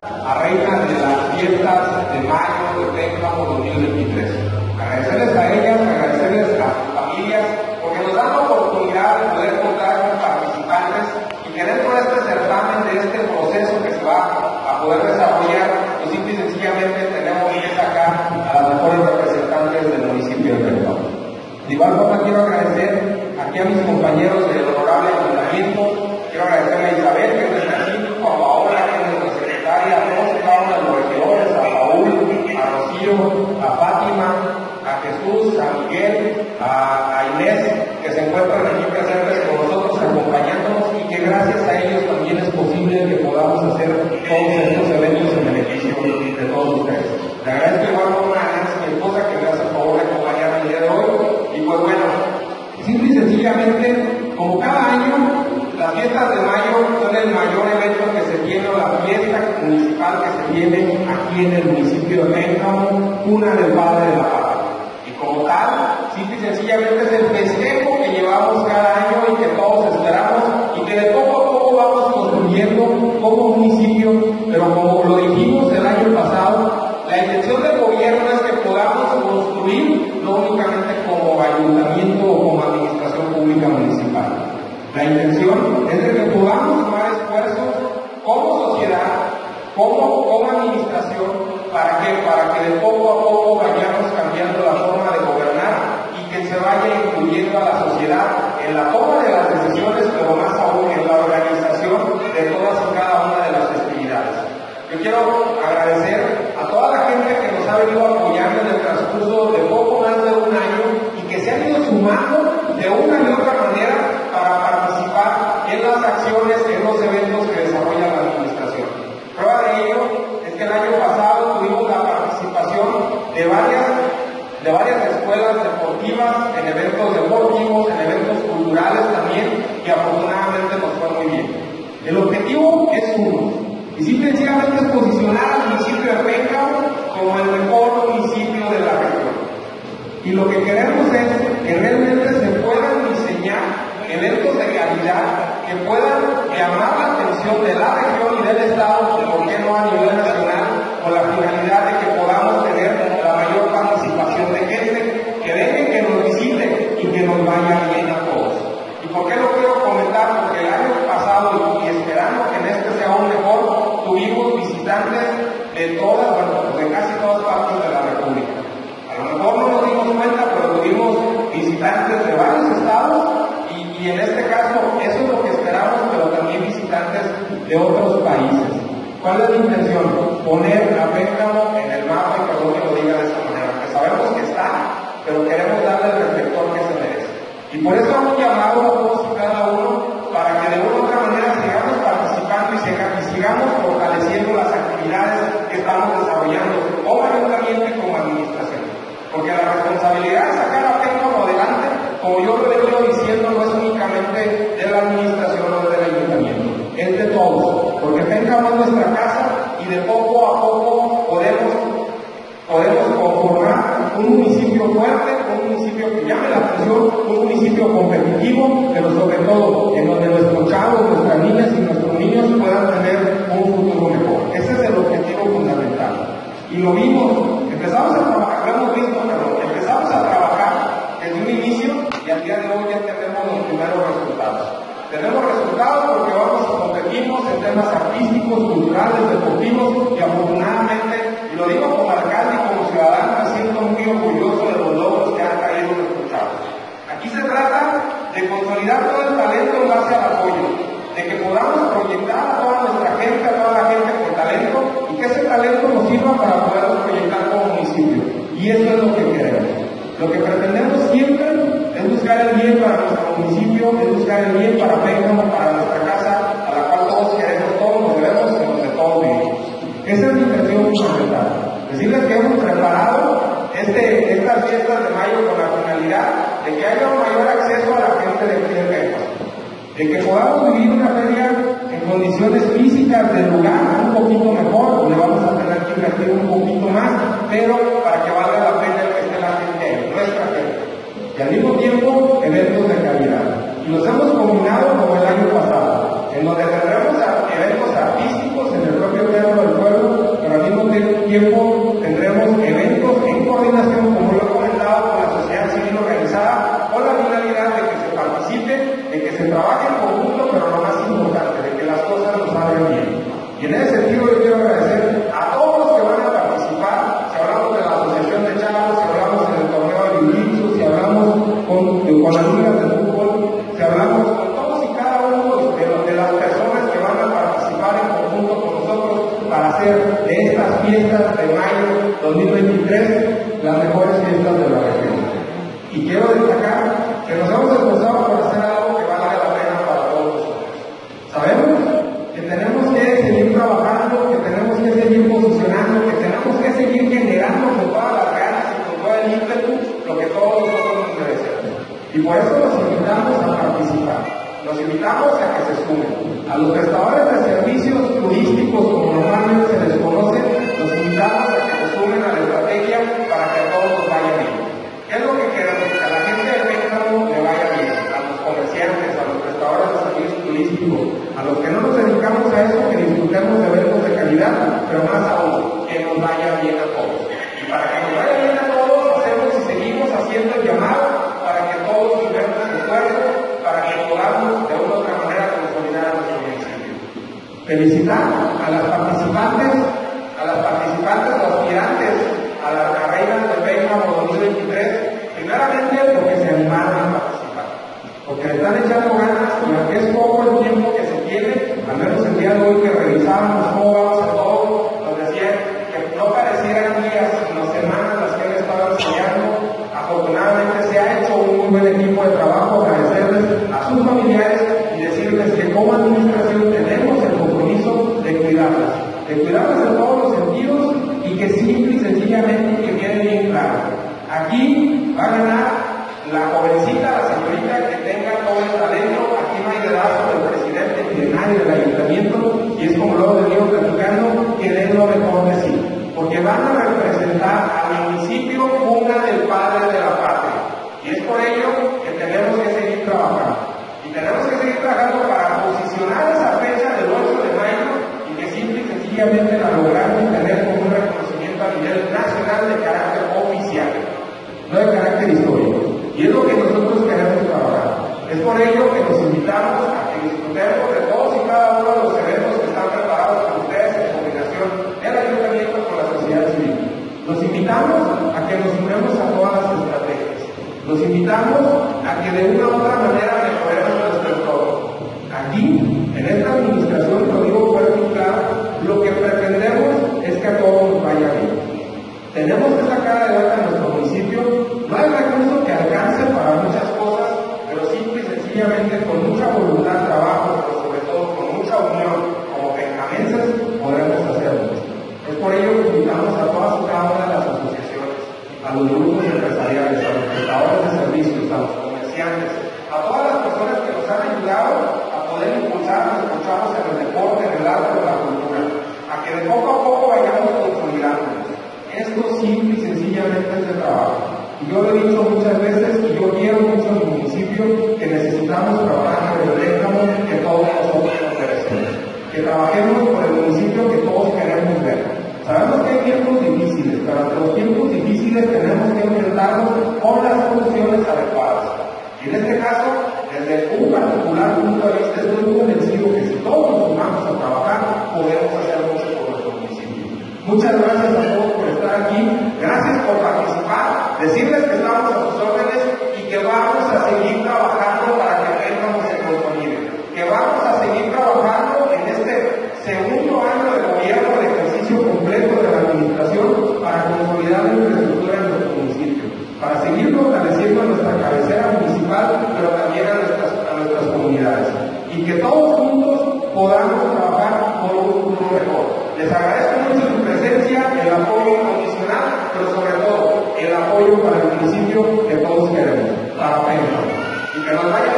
a reina de las fiestas de mayo de Pénjamo 2023. Agradecerles a ellas, agradecerles a sus familias, porque nos dan la oportunidad de poder contar con participantes y que dentro de este certamen, de este proceso que se va a poder desarrollar, pues simple y sencillamente tenemos bien acá a las mejores representantes del municipio de Pénjamo. De igual forma quiero agradecer aquí a mis compañeros del honorable ayuntamiento, quiero agradecerle a Isabel, que es nuestra síndico, a Paola, que es nuestra secretaria, a todos y cada uno de los regidores, a Paul, a Rocío, a Fátima, a Jesús, a Miguel, a Inés, que se encuentran aquí presentes con nosotros, acompañándonos, y que gracias a ellos también es posible que podamos hacer todos estos eventos en beneficio de todos ustedes. Le agradezco igual forma a Nancy, mi esposa, que me hace el favor de acompañarme el día de hoy, y pues bueno, simple y sencillamente, como cada año, las fiestas de mayo son el mayor evento que se tiene, o la fiesta municipal que se tiene aquí en el municipio de Pénjamo, cuna del Padre de la Patria. Y como tal, simple y sencillamente es el festejo que llevamos cada año y que todos esperamos, y que de poco a poco vamos construyendo como municipio, pero como lo dijimos el año pasado, la intención del gobierno es que podamos construir no únicamente como ayuntamiento o como administración pública municipal. La intención es de que podamos sumar esfuerzos como sociedad, como administración, ¿para qué? Para que de poco a poco vayamos cambiando la forma de gobernar y que se vaya incluyendo a la sociedad en la toma de las decisiones, pero más aún en la organización de todas y cada una de las festividades. Yo quiero agradecer a toda la gente que nos ha venido apoyando en el transcurso de poco más de un año y que se han ido sumando de una y otra manera para participar en las acciones, en los eventos que desarrolla la administración. Prueba de ello es que el año pasado tuvimos la participación de varias escuelas deportivas, en eventos deportivos, en eventos culturales también, y afortunadamente nos fue muy bien. El objetivo es uno, y simplemente es posicionar al municipio de Pénjamo como el mejor municipio de la región. Y lo que queremos es que realmente se puedan diseñar eventos de calidad que puedan llamar la atención de la región y del estado, por qué no a nivel nacional, con la finalidad de que podamos tener la mayor participación de gente, que venga y que nos visite y que nos vaya bien a todos. ¿Y por qué lo quiero comentar? Porque el año pasado, y esperando que en este sea aún mejor, tuvimos visitantes de todas, de casi todas partes de la República. A lo mejor no nos dimos cuenta, pero tuvimos visitantes de varios estados, y en este caso eso es lo que esperamos, pero también visitantes de otros países. ¿Cuál es la intención? Poner a Pénjamo en el mapa, y perdón que lo diga de esta manera, que sabemos que está, pero queremos darle el reflector que se merece. Y por eso hemos llamado a todos y cada uno para que de una u otra manera sigamos participando y sigamos fortaleciendo las actividades que estamos desarrollando como ayuntamiento y como administración. Porque la responsabilidad de sacar a Pénjamo adelante, como yo lo he venido diciendo, no es únicamente de la administración o del ayuntamiento, es de todos. Porque Pénjamo es nuestra casa y de poco a poco podemos conformar un municipio fuerte, un municipio que llame la atención, un municipio competitivo, pero sobre todo en donde nuestros chavos, nuestras niñas y nuestros niños puedan tener un futuro mejor. Ese es el objetivo fundamental. Y lo vimos, empezamos a trabajar, lo hemos visto, pero empezamos a trabajar desde un inicio y al día de hoy ya tenemos los primeros resultados. Tenemos resultados porque competimos en temas artísticos, culturales, deportivos, y afortunadamente, y lo digo como alcalde y como ciudadano, me siento muy orgulloso de los logros que han traído nuestros chavos. Aquí se trata de consolidar todo el talento en base al apoyo, de que podamos proyectar a toda nuestra gente, a toda la gente con talento, y que ese talento nos sirva para poderlo proyectar como municipio. Y eso es lo que queremos. Lo que pretendemos siempre es buscar el bien para nuestro municipio, es buscar el bien para Pénjamo, para nuestra casa, a la cual todos queremos, todos nos debemos, en donde todos vivimos. Esa es mi intención fundamental. Decirles que hemos preparado estas fiestas de mayo con la finalidad de que haya un mayor acceso a la gente de aquí de Pénjamo, de que podamos vivir una feria en condiciones físicas del lugar un poquito mejor, donde vamos a tener que invertir un poquito más, pero para que valga la pena el que esté la gente, nuestra gente. Y al mismo tiempo, eventos de calidad. Y los hemos combinado como el año pasado, en donde tendremos eventos artísticos en el propio Teatro del Pueblo, sentido yo quiero agradecer a todos los que van a participar. Si hablamos de la asociación de chavos, si hablamos en el torneo de jiu-jitsu, si hablamos con las ligas de fútbol, si hablamos con todos y cada uno de las personas que van a participar en conjunto con nosotros para hacer de estas fiestas de mayo 2023 las mejores fiestas de la región. Y quiero destacar que nos hemos esforzado por hacer algo que valga la pena para todos nosotros. Sabemos que tenemos que seguir trabajando, que tenemos que seguir posicionando, que tenemos que seguir generando con todas las ganas y con todo el ímpetu lo que todos nosotros nos merecemos. Y por eso los invitamos a participar. Los invitamos a que se sumen. A los prestadores de servicios turísticos, como normalmente se les conoce, los invitamos a que se sumen a la estrategia para que a todos nos vaya bien. ¿Qué es lo que queremos? Que a la gente del Pénjamo le vaya bien, a los comerciantes, a los prestadores de servicios turísticos, a los que no nos dedicamos a eso, que disfrutemos de eventos de calidad, pero más aún, que nos vaya bien a todos. Y para que nos vaya bien a todos, hacemos y seguimos haciendo el llamado para que todos unamos esfuerzos, para que podamos de una u otra manera consolidar a nuestro municipio. Felicitar a las participantes, los aspirantes a la carrera del Pénjamo 2023, primeramente porque se animaron a participar, porque le están echando ganas y aunque es poco el tiempo que se tiene, al menos el día de hoy que revisábamos cómo vamos a todo, nos decían que no parecieran días, sino semanas las que han estado enseñando. Afortunadamente se ha hecho un muy buen equipo de trabajo. Agradecerles a sus familiares y decirles que como administración tenemos el compromiso de cuidarlas en todos los sentidos y que simple y sencillamente que quede bien claro. Aquí va a ganar la jovencita, la señorita que tenga todo el talento. Aquí no hay dedazo del presidente ni de nadie del ayuntamiento, y es como lo he venido platicando, que den lo mejor de sí, porque van a representar al municipio cuna del padre de la patria, y es por ello que tenemos que seguir trabajando. Y tenemos que seguir trabajando para posicionar esa fecha del 8 de mayo y que simple y sencillamente la logramos tener como un reconocimiento a nivel nacional de carácter oficial, no de carácter histórico. Y es lo que nosotros queremos trabajar. Es por ello que nos invitamos a que disfrutemos de todos y cada uno de los eventos que están preparados por ustedes en combinación del ayuntamiento con la sociedad civil. Los invitamos a que nos sumemos a todas las estrategias. Los invitamos a que de una u otra manera mejoremos nuestro entorno. Aquí, en esta administración, lo digo fuerte y claro, lo que pretendemos es que a todos nos vaya bien. Tenemos que sacar adelante a nuestro municipio. No hay recursos que alcancen para muchas cosas, pero simple y sencillamente con mucha voluntad, trabajo, pero sobre todo con mucha unión, como penjamenses, podremos hacerlo. Es por ello que invitamos a todas y cada una de las asociaciones, a los grupos empresariales, a los prestadores de servicios, a los comerciantes, a todas las personas que nos han ayudado a poder impulsar nuestros chavos en el deporte, en el arte, en la cultura, a que de poco a poco vayamos consolidándonos. Esto simple y sencillamente es de trabajo. Y yo lo he dicho muchas veces y yo quiero mucho en mi municipio que necesitamos trabajar por el Pénjamo que todos nosotros nos merecemos. Que trabajemos por el municipio que todos queremos ver. Sabemos que hay tiempos difíciles, pero ante los tiempos difíciles tenemos que enfrentarnos con las soluciones adecuadas. Y en este caso, desde un particular punto de vista, estoy convencido que si todos nos sumamos a trabajar, podemos hacer mucho por nuestro municipio. Muchas gracias a todos por estar aquí, gracias por participar, decirles que estamos a sus órdenes y que vamos a seguir trabajando para que el Pénjamo se consolide, que vamos a seguir trabajando en este segundo año de gobierno de ejercicio completo de la administración para consolidar la infraestructura en nuestro municipio, para seguir fortaleciendo nuestra cabecera municipal, pero también a nuestras comunidades, y que todos juntos podamos trabajar por un futuro mejor. Les agradezco mucho su presencia, el apoyo incondicional, pero sobre todo el apoyo para el municipio que todos queremos, para Pénjamo. Y que nos vaya